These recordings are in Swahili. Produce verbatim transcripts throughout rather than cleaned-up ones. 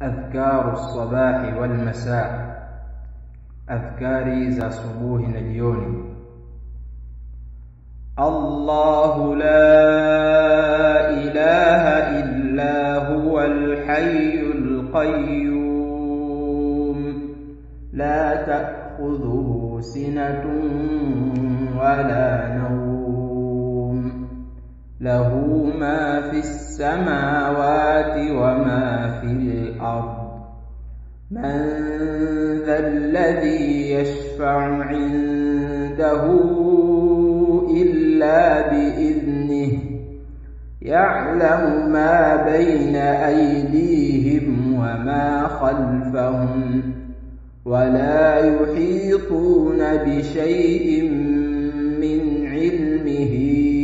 أذكار الصباح والمساء، أذكاري za subuhi na jioni. الله لا إله إلا هو الحي القيوم لا تأخذه سنة ولا نوم له ما في السماوات وما في الأرض من ذا الذي يشفع عنده إلا بإذنه يعلم ما بين أيديهم وما خلفهم ولا يحيطون بشيء من علمه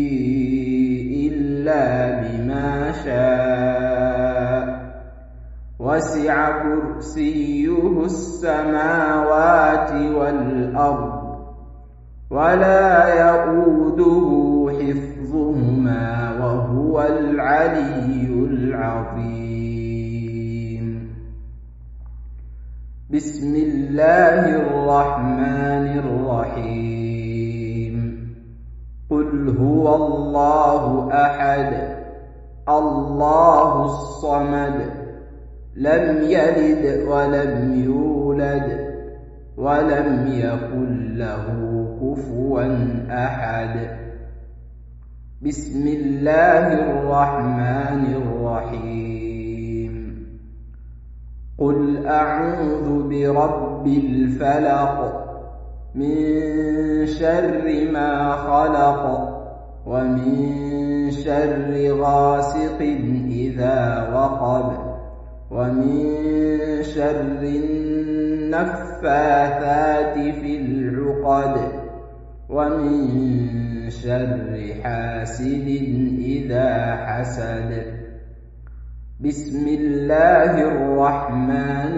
إلا بما شاء وسع كرسيه السماوات والأرض ولا يؤوده حفظهما وهو العلي العظيم. بسم الله الرحمن الرحيم. قل هو الله أحد الله الصمد لم يلد ولم يولد ولم يكن له كفوا أحد. بسم الله الرحمن الرحيم. قل أعوذ برب الفلق من شر ما خلق ومن شر غاسق إذا وقب ومن شر النفاثات في العقد ومن شر حاسد إذا حسد. بسم الله الرحمن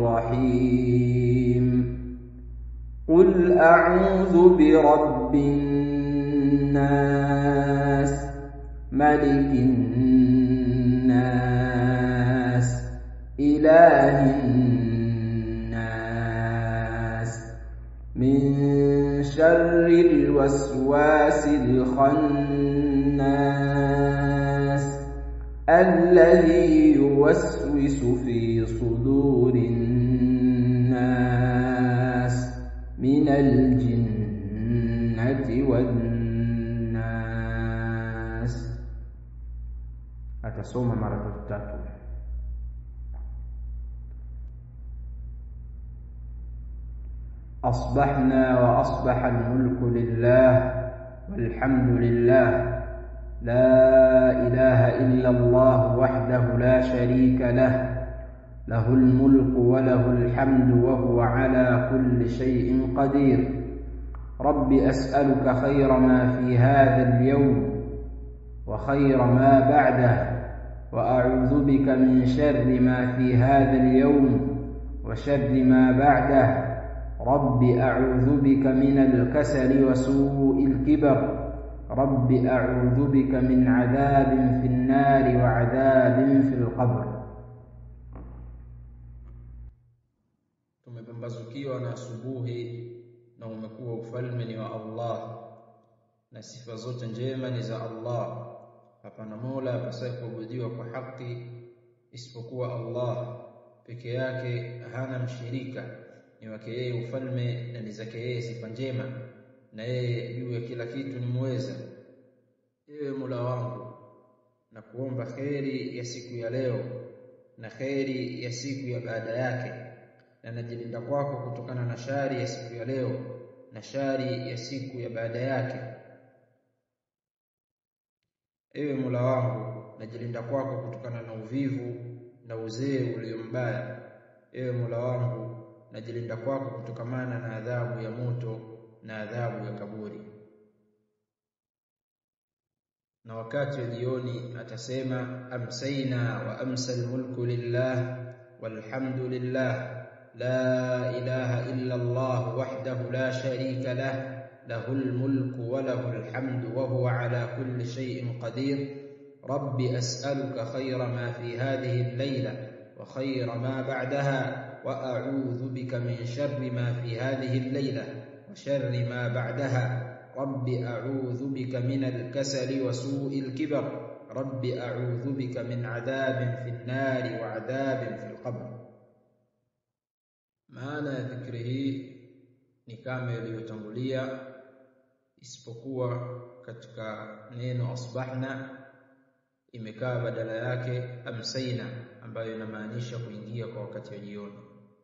الرحيم. قل أعوذ برب الناس ملك الناس إله الناس من شر الوسواس الخناس الذي يوسوس في صدور الناس من الجنة والناس. Atasoma mara tatu. أصبحنا وأصبح الملك لله والحمد لله لا إله إلا الله وحده لا شريك له له الملك وله الحمد وهو على كل شيء قدير. رب أسألك خير ما في هذا اليوم وخير ما بعده وأعوذ بك من شر ما في هذا اليوم وشر ما بعده. رب أعوذ بك من الكسل وسوء الكبر. رب أعوذ بك من عذاب في النار وعذاب في القبر. Tumepambazukiwa na asubuhi na umekuwa ufalme ni wa Allah na sifa zote njema ni za Allah. Hapana mola apasaye kuabudiwa kwa haki isipokuwa Allah peke yake, hana mshirika. Ni wake yeye ufalme na ni zake yeye sifa njema, na yeye juu ya kila kitu ni muweza. Ewe Mola wangu, na kuomba kheri ya siku ya leo na kheri ya siku ya baada yake, na najilinda kwako kutokana na shari ya siku ya leo na shari ya siku ya baada yake. Ewe Mola wangu, najilinda kwako kutokana na uvivu na uzee ulio mbaya. Ewe Mola wangu, najilinda kwako kutokamana na adhabu ya moto na adhabu ya kaburi. Na wakati wa jioni atasema amsayna wa amsal mulku lillah walhamdulillah la ilaha illa Allah wahdahu la sharika lah lahul mulku wa lahul hamdu wa huwa ala kulli shay'in qadir. رب أسألك خير ما في هذه الليلة وخير ما بعدها وأعوذ بك من شر ما في هذه الليلة وشر ما بعدها. رب أعوذ بك من الكسل وسوء الكبر. رب أعوذ بك من عذاب في النار وعذاب في القبر. Maana dhikri hii ni kama iliyotangulia, isipokuwa katika neno asbahna imekaa badala yake amsayna, ambayo inamaanisha kuingia kwa wakati wa jioni.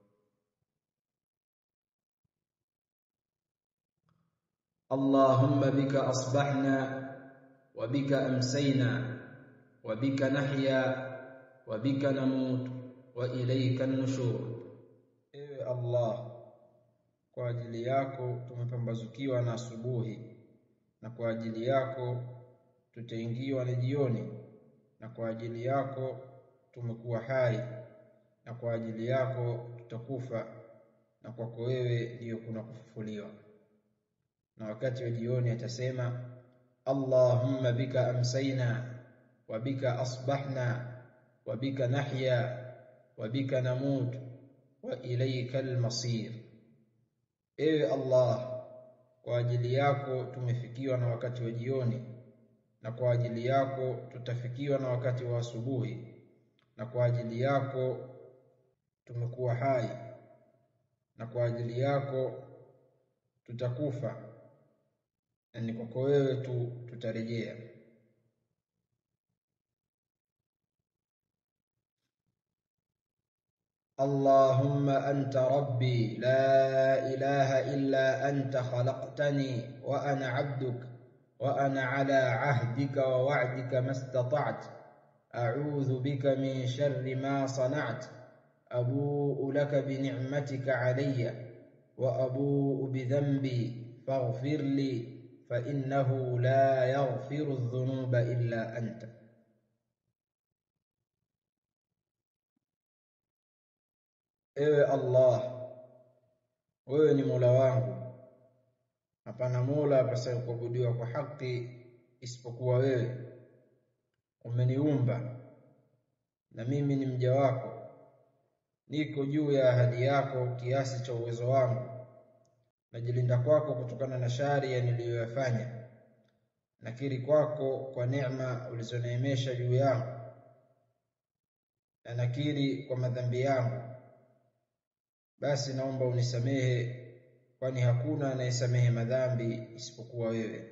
Allahumma bika asbahna wa bika amsayna wa bika nahya wa bika namut wa ilayka an-nushur. Ewe Allah, kwa ajili yako tumepambazukiwa na asubuhi, na kwa ajili yako tutaingiwa na jioni, na kwa ajili yako tumekuwa hai, na kwa ajili yako tutakufa, na kwako wewe ndiyo kuna kufufuliwa. Na wakati wa jioni atasema Allahumma bika amsayna wa bika asbahna wa bika nahya wa bika namut wa ilayka al-masir. Ewe Allah, kwa ajili yako tumefikiwa na wakati wa jioni, na kwa ajili yako tutafikiwa na wakati wa asubuhi, na kwa ajili yako tumekuwa hai, na kwa ajili yako tutakufa, na ni kwako wewe tu tutarejea. Allahumma anta rabbi la ilaha illa anta khalaqtani wa ana 'abduk wa ana 'ala 'ahdika wa wa'dika mastata'tu a'udhu bika min sharri ma sana'tu abu'u laka bi ni'matika 'alayya wa abu'u bi dhanbi faghfir li fa innahu la yaghfiru adh-dhunuba illa anta. Ewe Allah, wewe ni Mola wangu, hapana Mola apasaye kuabudiwa kwa haki isipokuwa wewe. Umeniumba na mimi ni mja wako, niko juu ya ahadi yako kiasi cha uwezo wangu, najilinda kwako kutokana na shari ya niliyoyafanya. Nakiri kwako kwa neema ulizoneemesha juu yangu, na nakiri kwa madhambi yangu. Basi naomba unisamehe, kwani hakuna anayesamehe madhambi isipokuwa wewe.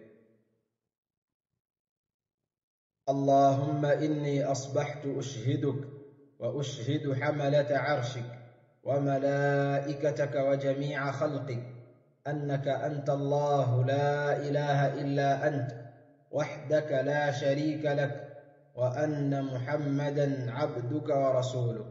Allahumma inni asbahtu ushhiduk wa ushhidu hamalata 'arshik wa malaikataka wa jami'a khalqik annaka anta Allahu la ilaha illa anta wahdaka la sharika lak wa anna Muhammadan 'abduka wa rasuluk.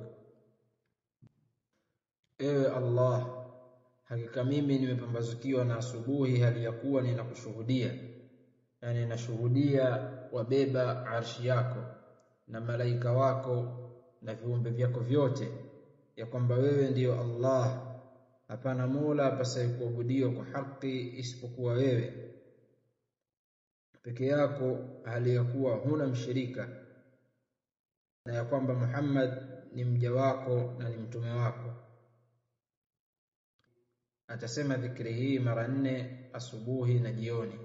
Ewe Allah, hakika mimi nimepambazukiwa na asubuhi hali ya kuwa ninakushuhudia, na ninashuhudia wabeba arshi yako na malaika wako na viumbe vyako vyote, ya kwamba wewe ndiyo Allah, hapana Mola apasaye kuabudiwa kwa haki isipokuwa wewe peke yako, hali ya kuwa huna mshirika, na ya kwamba Muhammad ni mja wako na ni mtume wako. Atasema dhikri hii mara nne asubuhi na jioni.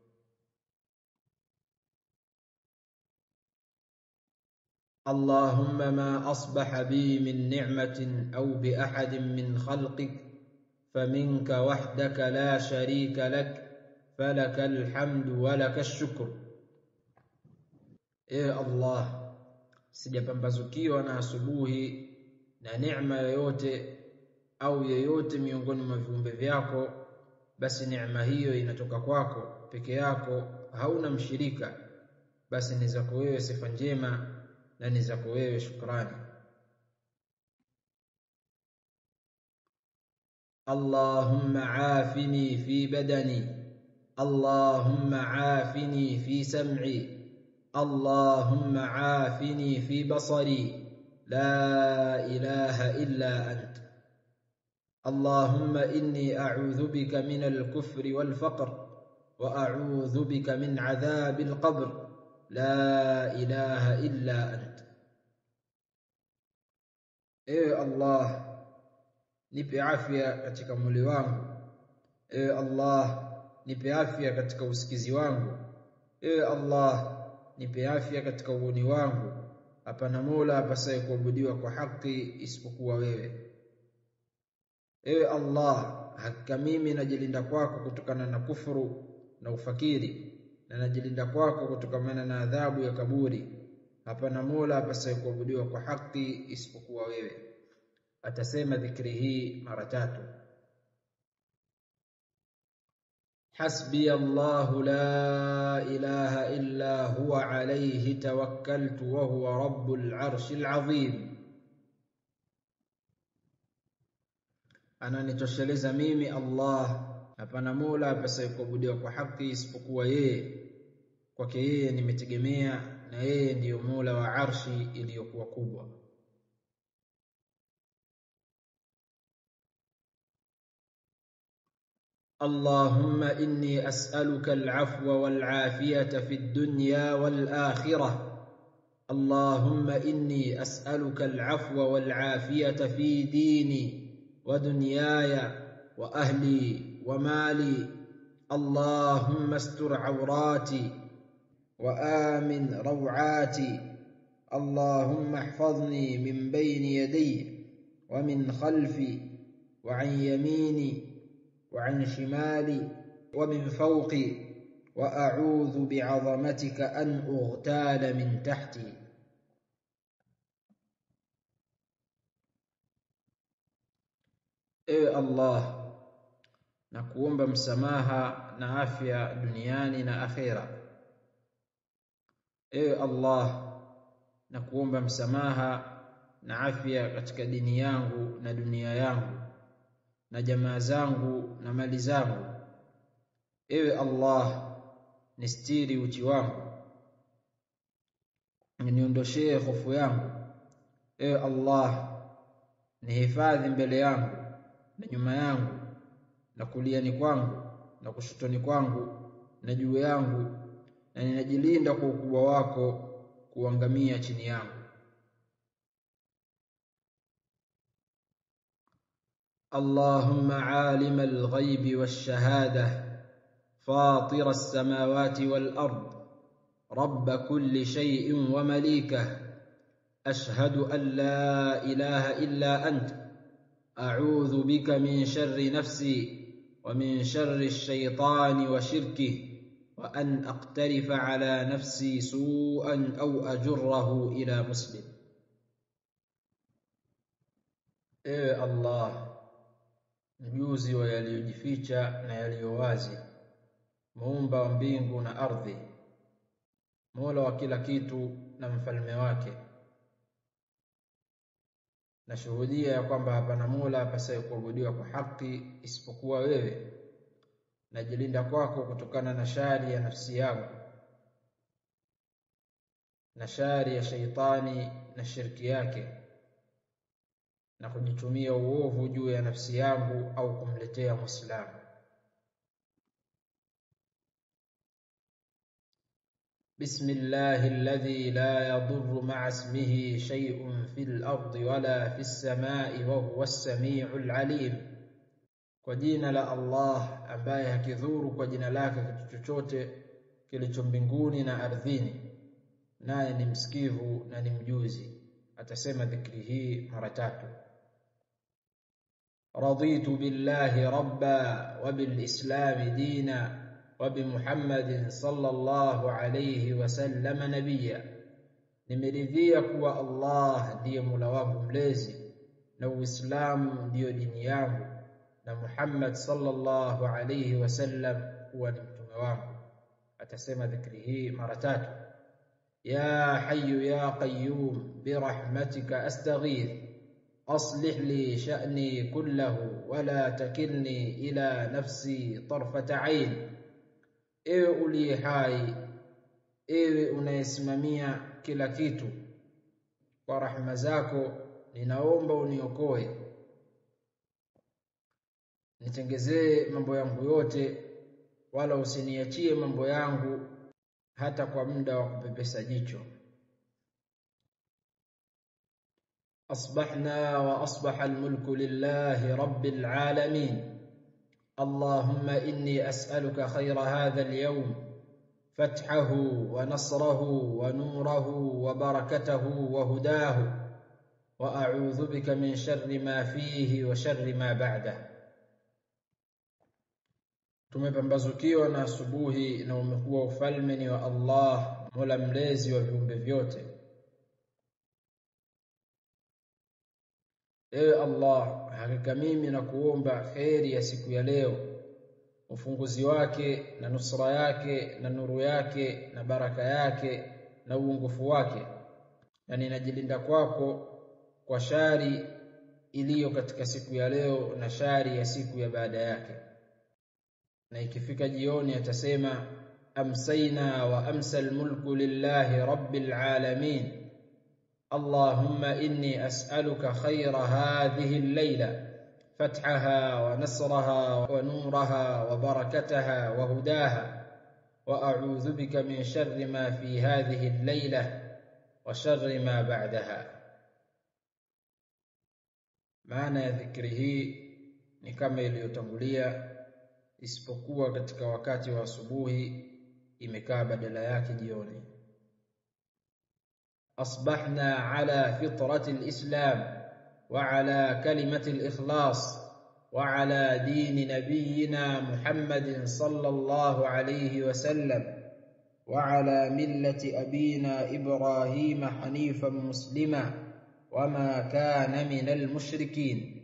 Allahumma ma asbaha bi min ni'matin aw bi ahadin min khalqik faminka wahdaka la sharika lak falakal hamdu wa lakash shukr. Ewe Allah, sijapambazukiwa na asubuhi na neema yoyote au yeyote miongoni mwa viumbe vyako, basi neema hiyo inatoka kwako peke yako, hauna mshirika, basi ni zako wewe sifa njema na ni zako wewe shukrani. Allahumma afini fi badani, Allahumma afini fi sam'i, Allahumma afini fi basari, la ilaha illa anta. اللهم إني أعوذ بك من الكفر والفقر وأعوذ بك من عذاب القبر لا إله إلا أنت. ewe Allah nipe afya katika mwili wangu, ewe Allah nipe afya katika usikizi wangu, ewe Allah nipe afya katika uoni wangu, hapana mola apasaye kuabudiwa kwa haki isipokuwa wewe. Ewe Allah, hakika mimi najilinda kwako kutokana na kufuru na ufakiri, na najilinda kwako kutokana na adhabu ya kaburi, hapana mola apasaye kuabudiwa kwa haki isipokuwa wewe. Atasema dhikri hii mara tatu. Hasbi Allah la ilaha illa huwa alayhi tawakkaltu wa huwa rabbul arshil azim. Ananitosheleza mimi Allah, hapana mola apasaye kuabudiwa kwa haki isipokuwa yeye, kwake yeye nimetegemea, na yeye ndiyo mola wa arshi iliyokuwa kubwa. اللهم إني أسألك العفو والعافية في الدنيا والآخرة. اللهم إني أسألك العفو والعافية في ديني ودنياي وأهلي ومالي. اللهم استر عوراتي وآمن روعاتي. اللهم احفظني من بين يدي ومن خلفي وعن يميني وعن شمالي ومن فوقي، وأعوذ بعظمتك أن أغتال من تحتي. Ewe Allah, nakuomba msamaha na afya duniani na akhera. Ewe Allah, nakuomba msamaha na afya katika dini yangu na dunia yangu na jamaa zangu na mali zangu. Ewe Allah, nistiri uchi wangu, niondoshee hofu yangu. Ewe Allah, nihifadhi mbele yangu na nyuma yangu na kuliani kwangu na kushotoni kwangu na juu yangu, na ninajilinda kwa ukubwa wako kuangamia chini yangu. اللهم عالم الغيب والشهادة فاطر السماوات والأرض رب كل شيء ومليكه، أشهد أن لا إله إلا أنت، أعوذ بك من شر نفسي ومن شر الشيطان وشركه، وأن أقترف على نفسي سوءا أو أجره إلى مسلم. إيه الله، mjuzi wa yaliyojificha na yaliyowazi, muumba wa mbingu na ardhi, mola wa kila kitu na mfalme wake. Nashuhudia ya kwamba hapana mola apasaye kuabudiwa kwa haki isipokuwa wewe. Najilinda kwako kutokana na shari ya nafsi yangu na shari ya shaitani na shirki yake, na kujitumia uovu juu ya nafsi yangu au kumletea Muislamu. Bismillahi alladhi la yadurru ma'a ismihi shay'un fil ardi wala fis samai wa huwa as-sami'ul alim. Kwa jina la Allah ambaye hakidhuru kwa jina lake kitu chochote kilicho mbinguni na ardhini, naye ni msikivu na ni mjuzi. Atasema dhikri hii mara tatu. رضيت بالله ربا وبالإسلام دينا وبمحمد صلى الله عليه وسلم نبيا. Nimeridhia kuwa Allah ndiye Mola wangu mlezi, na Uislamu ndiyo dini yangu, na Muhammad sallallahu alayhi wasallam kuwa ni mtume wangu. Atasema dhikri hii mara tatu. Ya hayyu ya qayyum birahmatika astaghith, أصلح لي شأني كله ولا تكلني إلى نفسي طرفة عين. Ewe uliye hai, ewe unayesimamia kila kitu, kwa rahma zako ninaomba uniokoe, nitengezee mambo yangu yote, wala usiniachie mambo yangu hata kwa muda wa kupepesa jicho. أصبحنا وأصبح الملك لله رب العالمين. اللهم إني أسألك خير هذا اليوم، فتحه ونصره ونوره وبركته وهداه، وأعوذ بك من شر ما فيه وشر ما بعده. Tumepambazukiwa na asubuhi na umekuwa ufalme ni wa Allah, Mola mlezi wa viumbe vyote. Ewe Allah, hakika mimi nakuomba kheri ya siku ya leo, ufunguzi wake na nusra yake na nuru yake na baraka yake na uongofu wake, na ninajilinda kwako kwa shari iliyo katika siku ya leo na shari ya siku ya baada yake. Na ikifika jioni atasema amsayna wa amsal mulku lillahi rabbil alamin. Allahumma inni as'aluka khayra hadhihi al-layla, فتحها ونصرها ونورها وبركتها وهداها، وأعوذ بك من شر ما في هذه الليلة وشر ما بعدها. Maana ya dhikri hii ni kama iliyotangulia, isipokuwa katika wakati wa asubuhi imekaa badala yake jioni. Asbahna ala fitrati al-islam وعلى كلمة الإخلاص وعلى دين نبينا محمد صلى الله عليه وسلم وعلى ملة أبينا إبراهيم حنيفا مسلما وما كان من المشركين.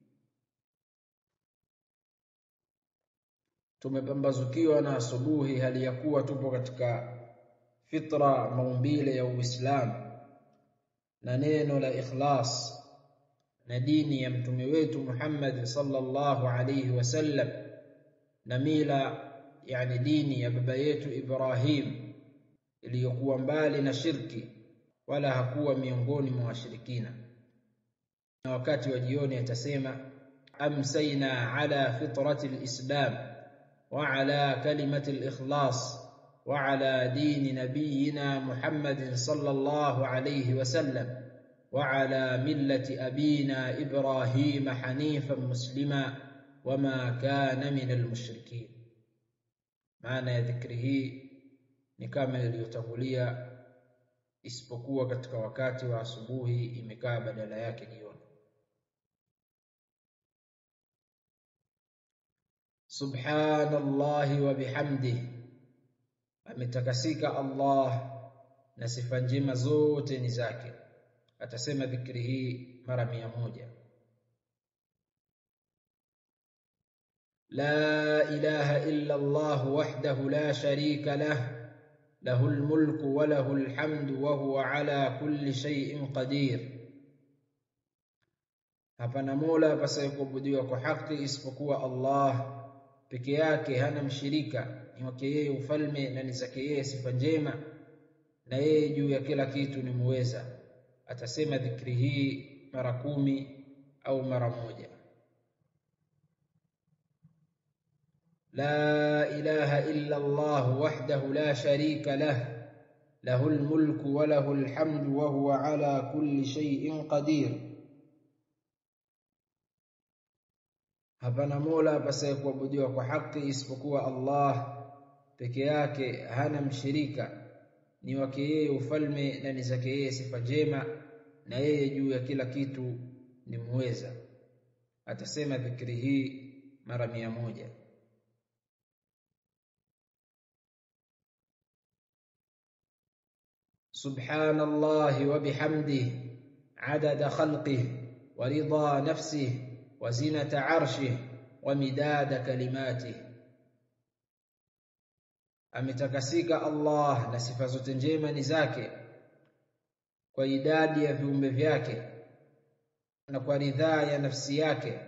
Tumepambazukiwa na asubuhi hali ya kuwa tupo katika fitra, maumbile ya Uislamu na neno la ikhlas na dini ya mtume wetu Muhammad sallallahu alayhi wasallam na mila, yani dini ya baba yetu Ibrahim iliyokuwa mbali na shirki wala hakuwa miongoni mwa washirikina. Na wakati wa jioni atasema amsayna ala fitrati alislam wa ala kalimati alikhlas wa ala dini nabiyina Muhammad sallallahu alayhi wasallam وعلى ملة أبينا إبراهيم حنيفا مسلما وما كان من المشركين. Maana ya dhikri hii ni kama iliyotangulia, isipokuwa katika wakati wa asubuhi imekaa badala yake jioni. Subhanallahi wa bihamdihi, ametakasika Allah na sifa njema zote ni zake. Atasema dhikri hii mara mia moja. La ilaha illa Allah wahdahu la sharika lah, lahul mulku wa lahul hamdu wa huwa ala kulli shay'in qadir. Hapana mola apasaye kuabudiwa kwa haki isipokuwa Allah peke yake, hana mshirika, ni wake yeye ufalme na ni zake yeye sifa njema, na yeye juu ya kila kitu ni muweza. Atasema dhikri hii mara kumi au mara moja. La ilaha illa Allah wahdahu la sharika lah, lahul mulku wa lahul hamdu wa huwa ala kulli shay'in qadir. Hapana mola apasaye kuabudiwa kwa haki isipokuwa Allah peke yake, hana mshirika, ni wake yeye ufalme na ni zake yeye sifa njema, na yeye juu ya kila kitu ni muweza. Atasema dhikri hii mara mia moja. Subhanallahi wa bihamdihi adada khalqihi wa ridha nafsihi wa zinata arshihi wa midada kalimatihi. Ametakasika Allah na sifa zote njema ni zake, kwa idadi ya viumbe vyake na kwa ridhaa ya nafsi yake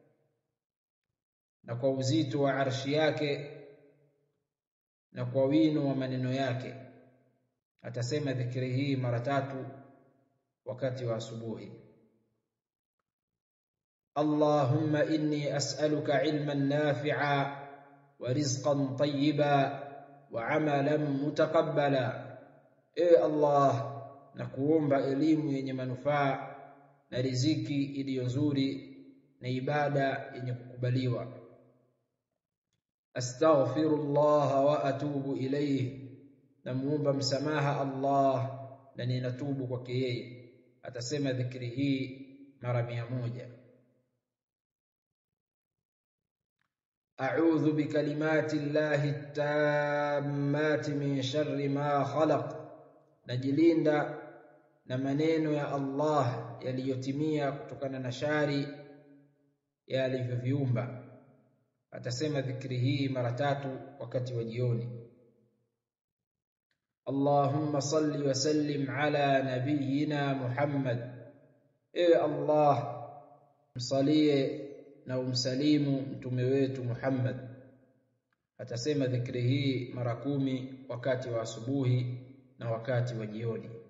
na kwa uzito wa arshi yake na kwa wino wa maneno yake. Atasema dhikri hii mara tatu wakati wa asubuhi. Allahumma inni as'aluka ilman nafi'a wa rizqan tayyiba wa amalan mutaqabbala. E Allah, na kuomba elimu yenye manufaa na riziki iliyo nzuri na ibada yenye kukubaliwa. Astaghfirullah wa atubu ilayhi, namuomba msamaha Allah na ninatubu kwake yeye. Atasema dhikri hii mara mia moja. A'udhu bikalimati llahi tammati min sharri ma khalaq, najilinda na maneno ya Allah yaliyotimia kutokana na shari ya alivyoviumba. Atasema dhikri hii mara tatu wakati wa jioni. Allahumma salli wa sallim ala nabiyyina Muhammad, ewe Allah msalie na umsalimu mtume wetu Muhammad. Atasema dhikri hii mara kumi wakati wa asubuhi na wakati wa jioni.